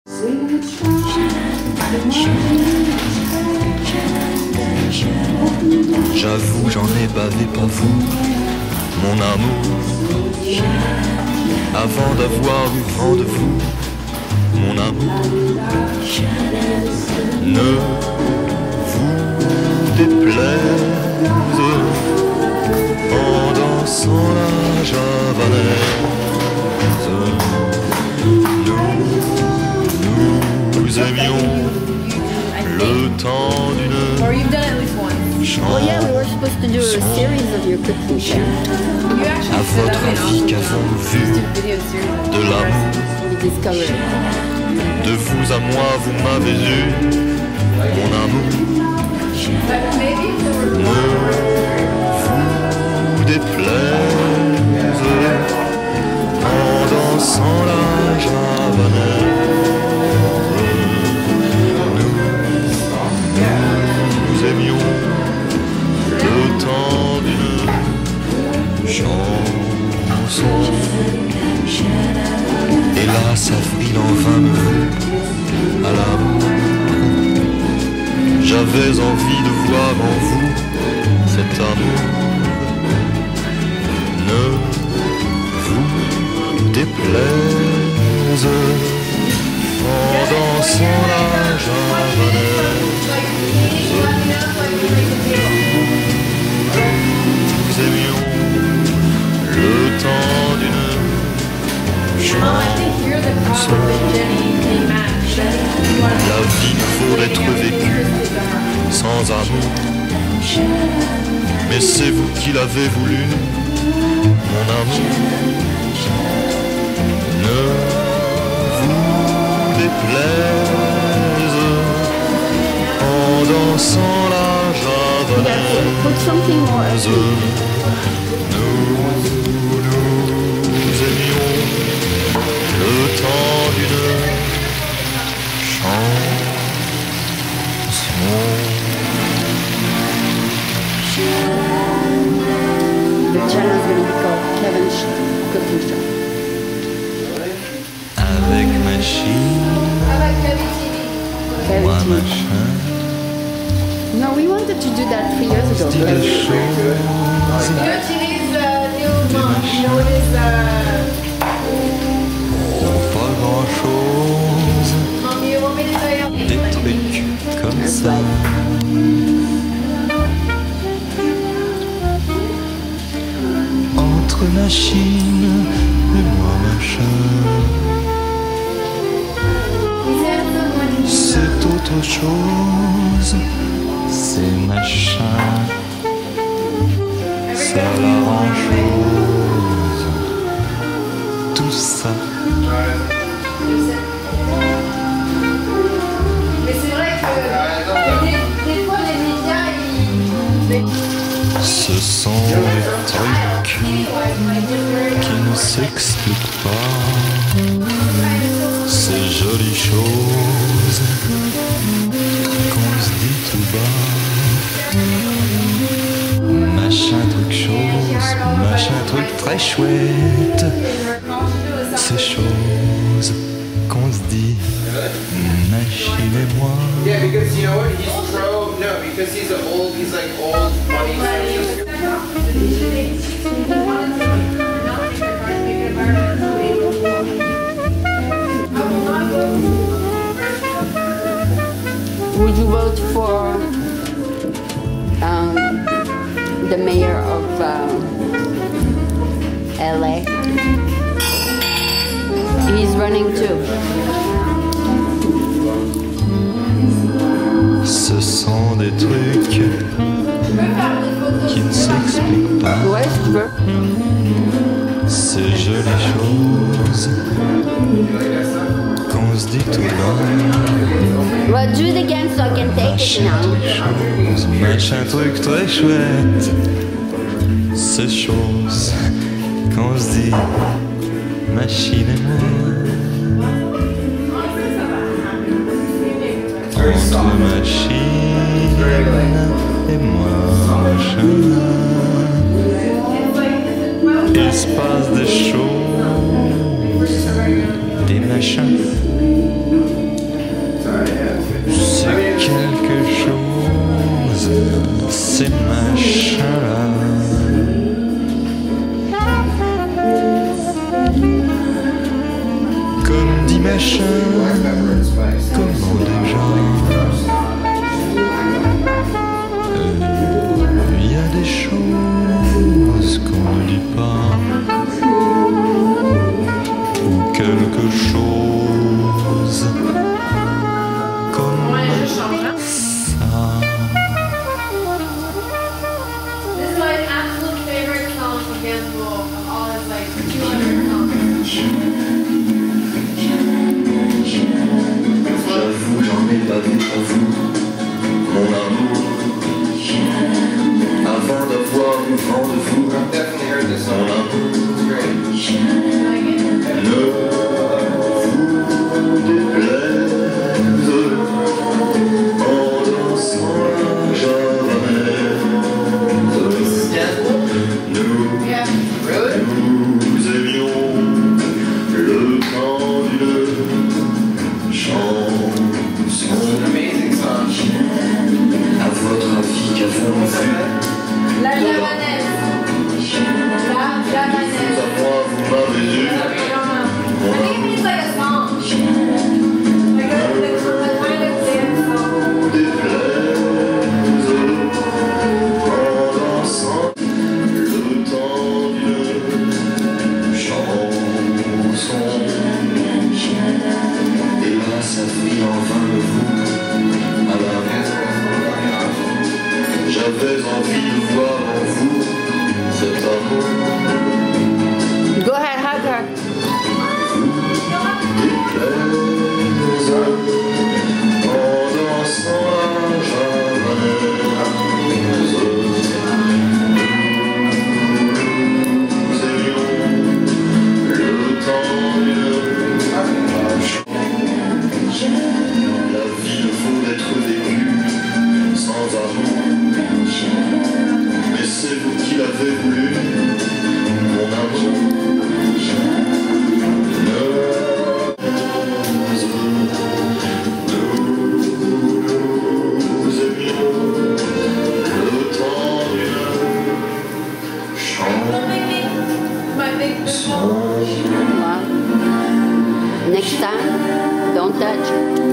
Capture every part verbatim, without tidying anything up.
J'avoue, j'en ai bavé pour vous, mon amour. Avant d'avoir eu vent de vous, mon amour. Ne vous déplaise en dansant la javanaise. Nous, nous aimions le temps d'une chanson. Oh yeah, we were supposed to do a series of your cooking show. À votre avis, qu'avons-nous vu de l'amour? We discovered. De vous à moi, vous m'avez eu, mon amour. Ne vous déplaise en dansant la javanaise. Nous, nous aimions le temps d'une chanson. Hélas, avril en vain me veut à l'amour. J'avais envie de voir en vous cet amour. Ne vous déplaise en dansant la javanaise. Nous aimions le temps d'une chanson. La vie ne vaut être vécue sans amour. Mais c'est vous qui l'avez voulu, mon amour. Ne vous déplaise en dansant la javanaise. Nous, nous aimions le temps d'une chanson. The channel is going to be called Kevin's Cooking Show. Avec machine, moi Kevin T V. machin, No, we wanted to do that three years ago. dis des choses, pour pas grand chose, des trucs comme ça. Entre machine et moi machin, c'est autre chose, c'est machin, ça la rend chose, tout ça. Mais c'est vrai que des, des fois les médias ils... Ce sont des trucs qui ne s'expliquent pas, ces jolies choses qu'on se dit tout bas. Machin truc chose, machin truc très chouette, ces choses qu'on se dit, machine et moi. Yeah, because you know what? He's pro. No, because he's an old. He's like old money. Would you vote for um, the mayor of um, L A? He's running too. Ce sont des trucs qui ne s'expliquent pas, Ouais, je peux. ces jolies choses qu'on se dit tout bas. Well, do it again so I can take it Machin now. truc chose, machin truc très chouette, ces choses qu'on se dit, machine et moi. Entre machine et moi machin, il se passe des choses, des machins. s'affrit en vain de vous. Alors, j'avais envie de voir en vous cet amour. Go ahead, hug her. En dansant la javanaise, nous aimions le temps d'une marche. La vie ne vaut d'être vécue sans amour, mais c'est vous qui l'avez voulu, mon amour. Next time, don't touch.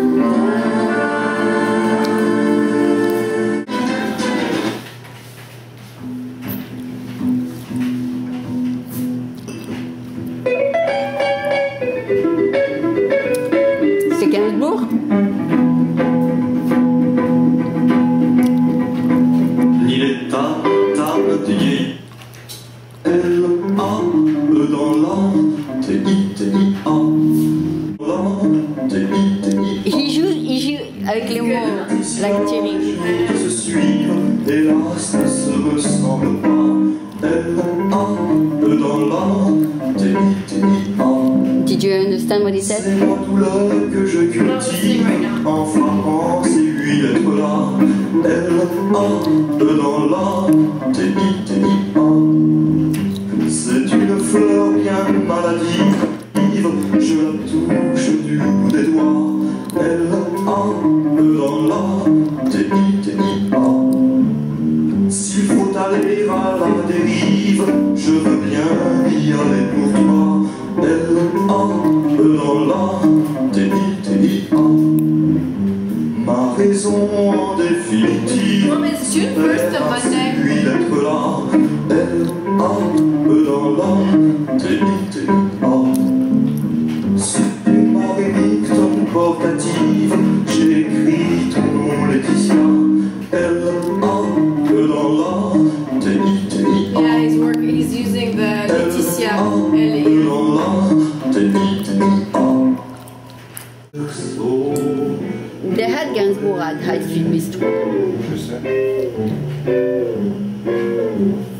C'est Gainsbourg? Ni l'état d'artillerie, L A E dans l'A, T I T I A, T I T I A. Il joue, il joue avec les mots, like Thierry. Qui se suivent, hélas, ne se ressemblent pas. L A E dans l'A, T I T I A. Did you understand what he said? C'est la douleur que je cultive en frappant ces huit lettres-là. L A E dans l'A, T I T I A. C'est une fleur bien maladive, je la touche du bout des doigts. L A E dans l'A, T I T I A. S'il faut aller à la dérive, je veux bien y aller pour toi. L A E dans l'A, T I T I A. Ma raison en définitive, Mom, it's June first of Monday. lui d'être là. L A E dans l'A, T I T I A. Sur ma rémique portative, j'ai écrit ton nom Laetitia. L A E dans l'A, T I T I A. Yeah, he's working. He's using the Laetitia. L A E dans l'A, T I T I A. They had Gainsbourg at High Street Bistro. Je sais.